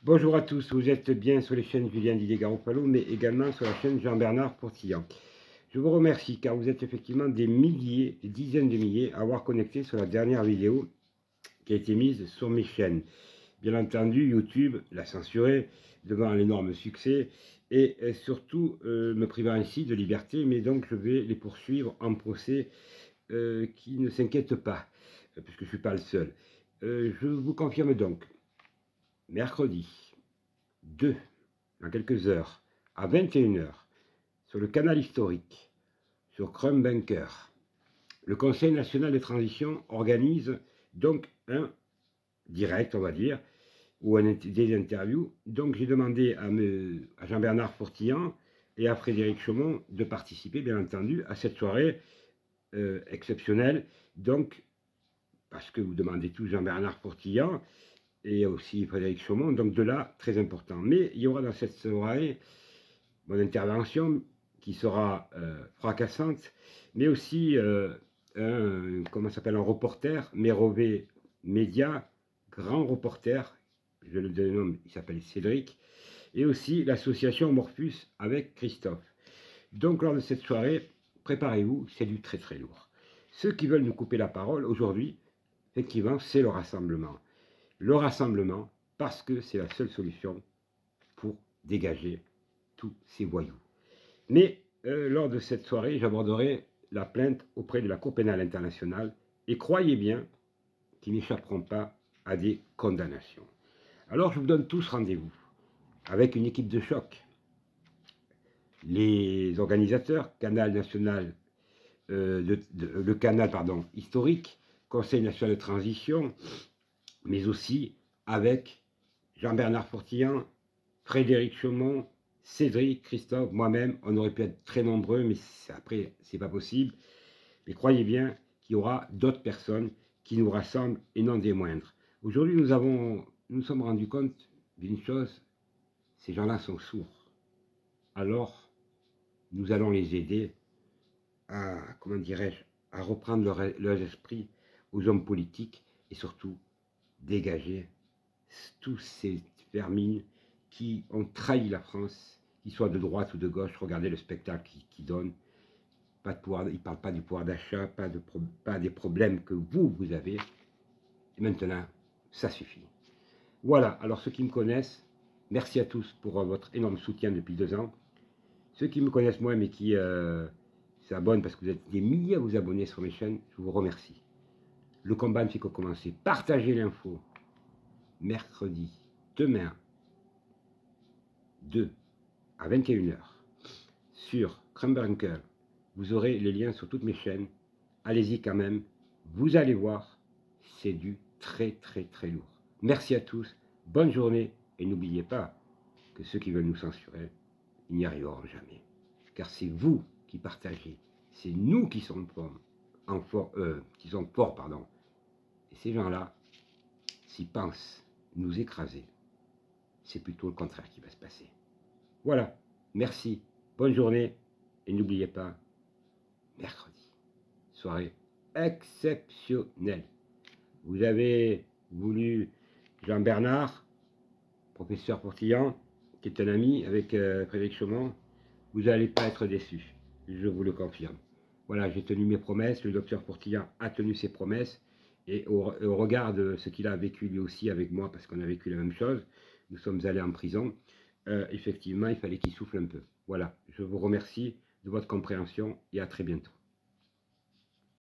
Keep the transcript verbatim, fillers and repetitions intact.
Bonjour à tous, vous êtes bien sur les chaînes Julien Didier Garoppolo, mais également sur la chaîne Jean-Bernard Portillan. Je vous remercie car vous êtes effectivement des milliers, des dizaines de milliers à avoir connecté sur la dernière vidéo qui a été mise sur mes chaînes. Bien entendu, YouTube l'a censuré devant l'énorme succès et surtout euh, me privant ainsi de liberté, mais donc je vais les poursuivre en procès euh, qui ne s'inquiètent pas, puisque je ne suis pas le seul. Euh, je vous confirme donc, mercredi deux, dans quelques heures, à vingt et une heures, sur le canal historique, sur Crum Bunker, le Conseil national de transition organise donc un direct, on va dire, ou un, des interviews. Donc j'ai demandé à, me, à Jean-Bernard Portillan et à Frédéric Chaumont de participer, bien entendu, à cette soirée euh, exceptionnelle. Donc, parce que vous demandez tout Jean-Bernard Portillan, et aussi Frédéric Chaumont, donc de là, très important. Mais il y aura dans cette soirée mon intervention qui sera euh, fracassante, mais aussi euh, un, comment s'appelle, un reporter, Mérové Média, grand reporter, je le dénomme, il s'appelle Cédric, et aussi l'association Morphus avec Christophe. Donc lors de cette soirée, préparez-vous, c'est du très très lourd. Ceux qui veulent nous couper la parole aujourd'hui, effectivement, c'est le rassemblement. Le rassemblement, parce que c'est la seule solution pour dégager tous ces voyous. Mais euh, lors de cette soirée, j'aborderai la plainte auprès de la Cour pénale internationale et croyez bien qu'ils n'échapperont pas à des condamnations. Alors je vous donne tous rendez-vous avec une équipe de choc. Les organisateurs, Canal national, euh, de, de, le canal pardon, historique, Conseil national de transition, mais aussi avec Jean-Bernard Portillan, Frédéric Chaumont, Cédric, Christophe, moi-même. On aurait pu être très nombreux, mais après, c'est pas possible. Mais croyez bien qu'il y aura d'autres personnes qui nous rassemblent et non des moindres. Aujourd'hui, nous avons, nous nous sommes rendus compte d'une chose, ces gens-là sont sourds. Alors, nous allons les aider à, comment dirais-je, à reprendre leur, leur esprit aux hommes politiques et surtout dégager tous ces vermines qui ont trahi la France, qu'ils soient de droite ou de gauche. Regardez le spectacle qu'ils qui donnent. Pas de pouvoir, ils ne parlent pas du pouvoir d'achat, pas, de pas des problèmes que vous, vous avez. Et maintenant, ça suffit. Voilà, alors ceux qui me connaissent, merci à tous pour votre énorme soutien depuis deux ans. Ceux qui me connaissent moins mais qui euh, s'abonnent, parce que vous êtes des milliers à vous abonner sur mes chaînes, je vous remercie. Le combat ne fait que commencer. Partagez l'info. Mercredi, demain, deux à vingt et une heures, sur Crum Bunker. Vous aurez les liens sur toutes mes chaînes. Allez-y quand même. Vous allez voir, c'est du très très très lourd. Merci à tous. Bonne journée. Et n'oubliez pas que ceux qui veulent nous censurer, ils n'y arriveront jamais. Car c'est vous qui partagez. C'est nous qui sommes forts, en for, euh, qui sont forts, pardon. Et ces gens-là, s'ils pensent nous écraser, c'est plutôt le contraire qui va se passer. Voilà, merci, bonne journée, et n'oubliez pas, mercredi, soirée exceptionnelle. Vous avez voulu Jean-Bernard, professeur Portillan, qui est un ami avec euh, Frédéric Chaumont, vous n'allez pas être déçus, je vous le confirme. Voilà, j'ai tenu mes promesses, le docteur Portillan a tenu ses promesses, et au, au regard de ce qu'il a vécu lui aussi avec moi, parce qu'on a vécu la même chose, nous sommes allés en prison, euh, effectivement, il fallait qu'il souffle un peu. Voilà, je vous remercie de votre compréhension et à très bientôt.